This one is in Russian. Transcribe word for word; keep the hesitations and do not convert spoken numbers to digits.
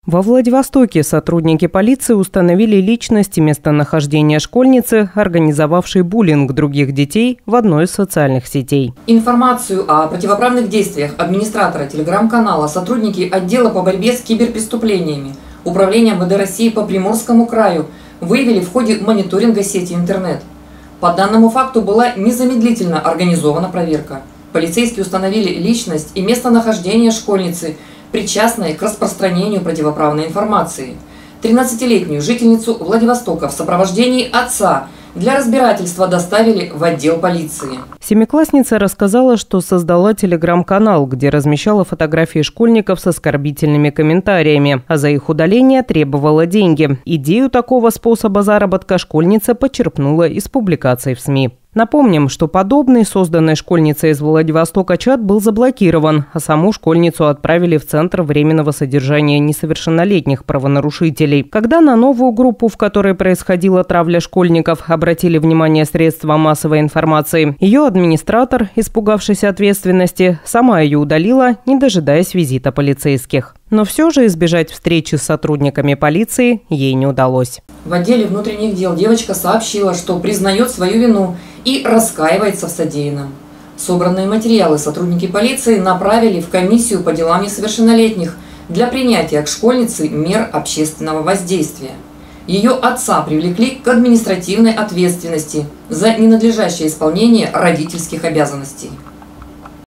Во Владивостоке сотрудники полиции установили личность и местонахождение школьницы, организовавшей буллинг других детей в одной из социальных сетей. Информацию о противоправных действиях администратора телеграм-канала сотрудники отдела по борьбе с киберпреступлениями Управления эм вэ дэ России по Приморскому краю выявили в ходе мониторинга сети интернет. По данному факту была незамедлительно организована проверка. Полицейские установили личность и местонахождение школьницы, причастной к распространению противоправной информации. тринадцатилетнюю жительницу Владивостока в сопровождении отца для разбирательства доставили в отдел полиции. Семиклассница рассказала, что создала телеграм-канал, где размещала фотографии школьников с оскорбительными комментариями, а за их удаление требовала деньги. Идею такого способа заработка школьница почерпнула из публикаций в СМИ. Напомним, что подобный, созданный школьницей из Владивостока чат был заблокирован, а саму школьницу отправили в Центр временного содержания несовершеннолетних правонарушителей. Когда на новую группу, в которой происходила травля школьников, обратили внимание средства массовой информации, ее администратор, испугавшись ответственности, сама ее удалила, не дожидаясь визита полицейских. Но все же избежать встречи с сотрудниками полиции ей не удалось. В отделе внутренних дел девочка сообщила, что признает свою вину и раскаивается в содеянном. Собранные материалы сотрудники полиции направили в комиссию по делам несовершеннолетних для принятия к школьнице мер общественного воздействия. Ее отца привлекли к административной ответственности за ненадлежащее исполнение родительских обязанностей.